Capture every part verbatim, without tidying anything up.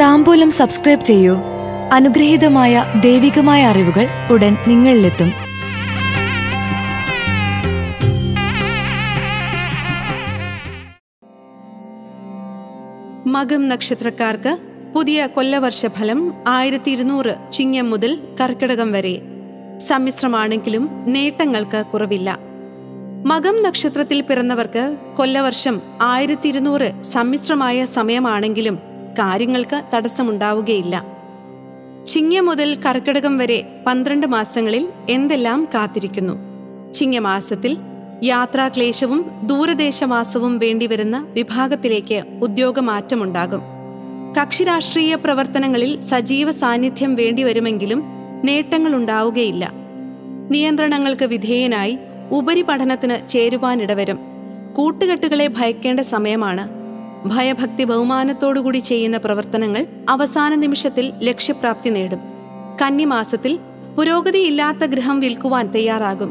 താംബൂലം subscribe ചെയ്യൂ. അനുഗ്രഹീതമായ ദൈവികമായ അറിവുകൾ ഉടൻ നിങ്ങളിലെത്തും. മകം നക്ഷത്രക്കാർക്ക് പുതിയ കൊല്ലവർഷഫലം ആയിരത്തി ഇരുന്നൂറ് ചിങ്ങം മുതൽ കർക്കിടകം വരെ. സമ്മിശ്രമാണെങ്കിലും നേട്ടങ്ങൾക്ക് കുറവില്ല. മകം നക്ഷത്രത്തിൽ പിറന്നവർക്ക് കൊല്ലവർഷം ആയിരത്തി ഇരുന്നൂറ് സമ്മിശ്രമായ സമയമാണെങ്കിലും കാര്യങ്ങൾക്ക് തടസ്സമുണ്ടാവുകയില്ല. ചിങ്ങം മുതൽ കർക്കിടകം വരെ പന്ത്രണ്ട് മാസങ്ങളിൽ എന്തെല്ലാം കാത്തിരിക്കുന്നു? ചിങ്ങമാസത്തിൽ യാത്രാക്ലേശവും ദൂരദേശവാസവും വേണ്ടിവരുന്ന വിഭാഗത്തിലേക്ക് ഉദ്യോഗമാറ്റമുണ്ടാകും. കക്ഷിരാഷ്ട്രീയ പ്രവർത്തനങ്ങളിൽ സജീവ സാന്നിധ്യം വേണ്ടിവരുമെങ്കിലും നേട്ടങ്ങളുണ്ടാവുകയില്ല. നിയന്ത്രണങ്ങൾക്ക് വിധേയനായി ഉപരിപഠനത്തിന് ചേരുവാനിടവരും. കൂട്ടുകെട്ടുകളെ ഭയക്കേണ്ട സമയമാണ്. ഭയഭക്തി ബഹുമാനത്തോടുകൂടി ചെയ്യുന്ന പ്രവർത്തനങ്ങൾ അവസാന നിമിഷത്തിൽ ലക്ഷ്യപ്രാപ്തി നേടും. കന്നിമാസത്തിൽ പുരോഗതിയില്ലാത്ത ഗൃഹം വിൽക്കുവാൻ തയ്യാറാകും.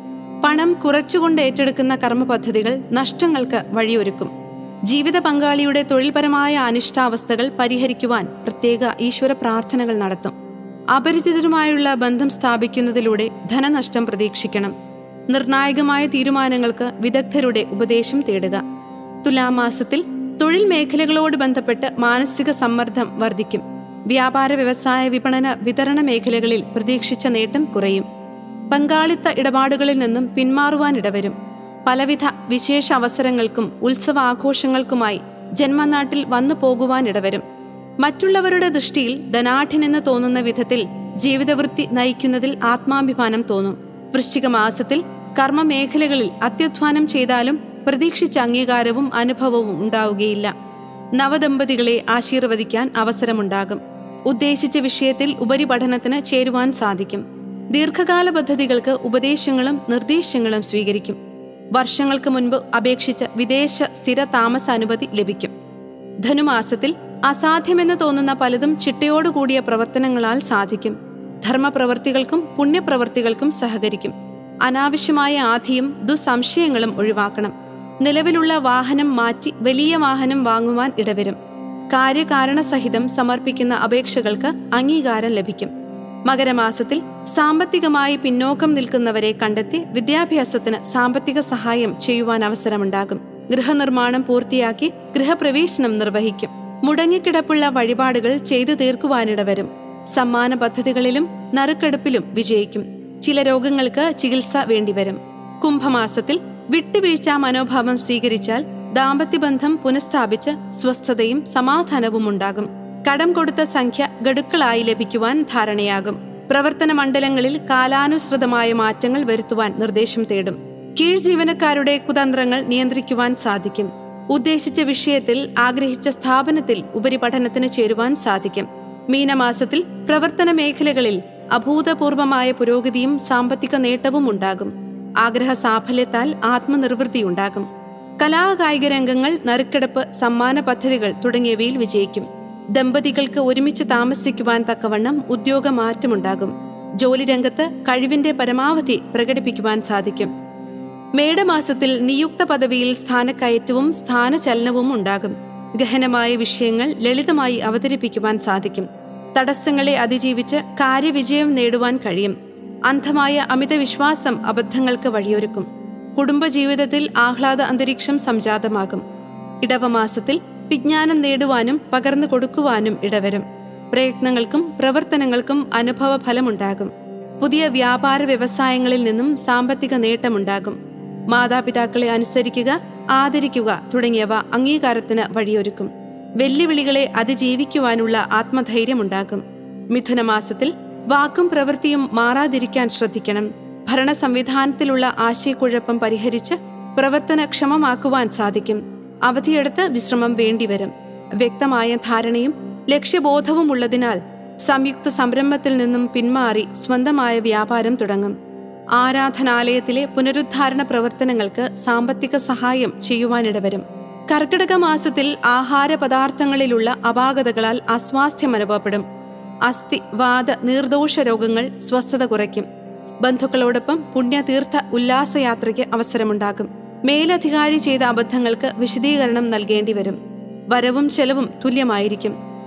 പണം കുറച്ചുകൊണ്ട് ഏറ്റെടുക്കുന്ന കർമ്മപദ്ധതികൾ നഷ്ടങ്ങൾക്ക് വഴിയൊരുക്കും. ജീവിത പങ്കാളിയുടെ തൊഴിൽപരമായ അനിഷ്ടാവസ്ഥകൾ പരിഹരിക്കുവാൻ പ്രത്യേക ഈശ്വര പ്രാർത്ഥനകൾ നടത്തും. അപരിചിതരുമായുള്ള ബന്ധം സ്ഥാപിക്കുന്നതിലൂടെ ധനനഷ്ടം പ്രതീക്ഷിക്കണം. നിർണായകമായ തീരുമാനങ്ങൾക്ക് വിദഗ്ധരുടെ ഉപദേശം തേടുക. തുലാമാസത്തിൽ തൊഴിൽ മേഖലകളോട് ബന്ധപ്പെട്ട് മാനസിക സമ്മർദ്ദം വർദ്ധിക്കും. വ്യാപാര വ്യവസായ വിപണന വിതരണ മേഖലകളിൽ പ്രതീക്ഷിച്ച നേട്ടം കുറയും. പങ്കാളിത്ത ഇടപാടുകളിൽ നിന്നും പിന്മാറുവാനിടവരും. പലവിധ വിശേഷ അവസരങ്ങൾക്കും ഉത്സവാഘോഷങ്ങൾക്കുമായി ജന്മനാട്ടിൽ വന്നു പോകുവാനിടവരും. മറ്റുള്ളവരുടെ ദൃഷ്ടിയിൽ ധനാഢ്യനെന്ന് തോന്നുന്ന വിധത്തിൽ ജീവിതവൃത്തി നയിക്കുന്നതിൽ ആത്മാഭിമാനം തോന്നും. വൃശ്ചിക മാസത്തിൽ കർമ്മമേഖലകളിൽ അത്യധ്വാനം ചെയ്താലും പ്രതീക്ഷിച്ച അംഗീകാരവും അനുഭവവും ഉണ്ടാവുകയില്ല. നവദമ്പതികളെ ആശീർവദിക്കാൻ അവസരമുണ്ടാകും. ഉദ്ദേശിച്ച വിഷയത്തിൽ ഉപരിപഠനത്തിന് ചേരുവാൻ സാധിക്കും. ദീർഘകാല പദ്ധതികൾക്ക് ഉപദേശങ്ങളും നിർദ്ദേശങ്ങളും സ്വീകരിക്കും. വർഷങ്ങൾക്ക് മുൻപ് അപേക്ഷിച്ച വിദേശ സ്ഥിര താമസ അനുമതി ലഭിക്കും. ധനുമാസത്തിൽ അസാധ്യമെന്ന് തോന്നുന്ന പലതും ചിട്ടയോടുകൂടിയ പ്രവർത്തനങ്ങളാൽ സാധിക്കും. ധർമ്മപ്രവർത്തികൾക്കും പുണ്യപ്രവർത്തികൾക്കും സഹകരിക്കും. അനാവശ്യമായ ആധിയും ദുസ്സംശയങ്ങളും ഒഴിവാക്കണം. നിലവിലുള്ള വാഹനം മാറ്റി വലിയ വാഹനം വാങ്ങുവാൻ ഇടവരും. കാര്യകാരണസഹിതം സമർപ്പിക്കുന്ന അപേക്ഷകൾക്ക് അംഗീകാരം ലഭിക്കും. മകരമാസത്തിൽ സാമ്പത്തികമായി പിന്നോക്കം നിൽക്കുന്നവരെ കണ്ടെത്തി വിദ്യാഭ്യാസത്തിന് സാമ്പത്തിക സഹായം ചെയ്യുവാൻ അവസരമുണ്ടാകും. ഗൃഹനിർമ്മാണം പൂർത്തിയാക്കി ഗൃഹപ്രവേശനം നിർവഹിക്കും. മുടങ്ങിക്കിടപ്പുള്ള വഴിപാടുകൾ ചെയ്തു തീർക്കുവാനിടവരും. സമ്മാന പദ്ധതികളിലും നറുക്കെടുപ്പിലും വിജയിക്കും. ചില രോഗങ്ങൾക്ക് ചികിത്സ വേണ്ടിവരും. കുംഭമാസത്തിൽ വിട്ടുവീഴ്ച മനോഭാവം സ്വീകരിച്ചാൽ ദാമ്പത്യബന്ധം പുനഃസ്ഥാപിച്ച് സ്വസ്ഥതയും സമാധാനവും ഉണ്ടാകും. കടം കൊടുത്ത സംഖ്യ ഗഡുക്കളായി ലഭിക്കുവാൻ ധാരണയാകും. പ്രവർത്തന മണ്ഡലങ്ങളിൽ കാലാനുസൃതമായ മാറ്റങ്ങൾ വരുത്തുവാൻ നിർദ്ദേശം തേടും. കീഴ് ജീവനക്കാരുടെ കുതന്ത്രങ്ങൾ നിയന്ത്രിക്കുവാൻ സാധിക്കും. ഉദ്ദേശിച്ച വിഷയത്തിൽ ആഗ്രഹിച്ച സ്ഥാപനത്തിൽ ഉപരിപഠനത്തിന് ചേരുവാൻ സാധിക്കും. മീനമാസത്തിൽ പ്രവർത്തന മേഖലകളിൽ അഭൂതപൂർവമായ പുരോഗതിയും സാമ്പത്തിക നേട്ടവും ഉണ്ടാകും. ആഗ്രഹ സാഫല്യത്താൽ ആത്മനിർവൃത്തിയുണ്ടാകും. കലാകായിക രംഗങ്ങൾ, നറുക്കെടുപ്പ്, സമ്മാന പദ്ധതികൾ തുടങ്ങിയവയിൽ വിജയിക്കും. ദമ്പതികൾക്ക് ഒരുമിച്ച് താമസിക്കുവാൻ തക്കവണ്ണം ഉദ്യോഗമാറ്റമുണ്ടാകും. ജോലി രംഗത്ത് കഴിവിന്റെ പരമാവധി പ്രകടിപ്പിക്കുവാൻ സാധിക്കും. മേടമാസത്തിൽ നിയുക്ത പദവിയിൽ സ്ഥാനക്കയറ്റവും സ്ഥാനചലനവും ഉണ്ടാകും. ഗഹനമായ വിഷയങ്ങൾ ലളിതമായി അവതരിപ്പിക്കുവാൻ സാധിക്കും. തടസ്സങ്ങളെ അതിജീവിച്ച് കാര്യവിജയം നേടുവാൻ കഴിയും. അന്ധമായ അമിത വിശ്വാസം അബദ്ധങ്ങൾക്ക് വഴിയൊരുക്കും. കുടുംബജീവിതത്തിൽ ആഹ്ലാദ അന്തരീക്ഷം സംജാതമാകും. ഇടവമാസത്തിൽ വിജ്ഞാനം നേടുവാനും പകർന്നു കൊടുക്കുവാനും ഇടവരും. പ്രയത്നങ്ങൾക്കും പ്രവർത്തനങ്ങൾക്കും അനുഭവ ഫലമുണ്ടാകും. പുതിയ വ്യാപാര വ്യവസായങ്ങളിൽ നിന്നും സാമ്പത്തിക നേട്ടമുണ്ടാകും. മാതാപിതാക്കളെ അനുസരിക്കുക, ആദരിക്കുക തുടങ്ങിയവ അംഗീകാരത്തിന് വഴിയൊരുക്കും. വെല്ലുവിളികളെ അതിജീവിക്കുവാനുള്ള ആത്മധൈര്യമുണ്ടാകും. മിഥുനമാസത്തിൽ വാക്കും പ്രവൃത്തിയും മാറാതിരിക്കാൻ ശ്രദ്ധിക്കണം. ഭരണ സംവിധാനത്തിലുള്ള ആശയക്കുഴപ്പം പരിഹരിച്ച് പ്രവർത്തനക്ഷമമാക്കുവാൻ സാധിക്കും. അവധിയെടുത്ത് വിശ്രമം വേണ്ടിവരും. വ്യക്തമായ ധാരണയും ലക്ഷ്യബോധവും ഉള്ളതിനാൽ സംയുക്ത സംരംഭത്തിൽ നിന്നും പിന്മാറി സ്വന്തമായ വ്യാപാരം തുടങ്ങും. ആരാധനാലയത്തിലെ പുനരുദ്ധാരണ പ്രവർത്തനങ്ങൾക്ക് സാമ്പത്തിക സഹായം ചെയ്യുവാനിടവരും. കർക്കിടക മാസത്തിൽ ആഹാര പദാർത്ഥങ്ങളിലുള്ള അപാകതകളാൽ അസ്വാസ്ഥ്യം അനുഭവപ്പെടും. അസ്ഥി, വാത, നീർദോഷ രോഗങ്ങൾ സ്വസ്ഥത കുറയ്ക്കും. ബന്ധുക്കളോടൊപ്പം പുണ്യതീർത്ഥ ഉല്ലാസയാത്രയ്ക്ക് അവസരമുണ്ടാകും. മേലധികാരി ചെയ്ത അബദ്ധങ്ങൾക്ക് വിശദീകരണം നൽകേണ്ടി വരും. വരവും ചെലവും തുല്യമായിരിക്കും.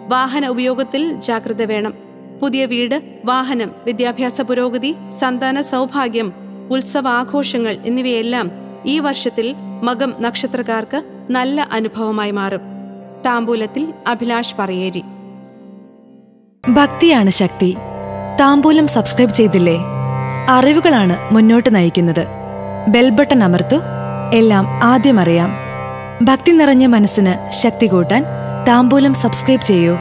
വാഹന ഉപയോഗത്തിൽ ജാഗ്രത വേണം. പുതിയ വീട്, വാഹനം, വിദ്യാഭ്യാസ പുരോഗതി, സന്താന സൗഭാഗ്യം, ഉത്സവ ആഘോഷങ്ങൾ എന്നിവയെല്ലാം ഈ വർഷത്തിൽ മകം നക്ഷത്രക്കാർക്ക് നല്ല അനുഭവമായി മാറും. താമ്പൂലത്തിൽ അഭിലാഷ് പറയേരി. ഭക്തിയാണ് ശക്തി. താമ്പൂലം സബ്സ്ക്രൈബ് ചെയ്തില്ലേ? അറിവുകളാണ് മുന്നോട്ട് നയിക്കുന്നത്. ബെൽ ബട്ടൺ അമർത്തു. എല്ലാം ആദ്യം അറിയാം. ഭക്തി നിറഞ്ഞ മനസ്സിന് ശക്തി കൂട്ടാൻ താമ്പൂലം സബ്സ്ക്രൈബ് ചെയ്യൂ.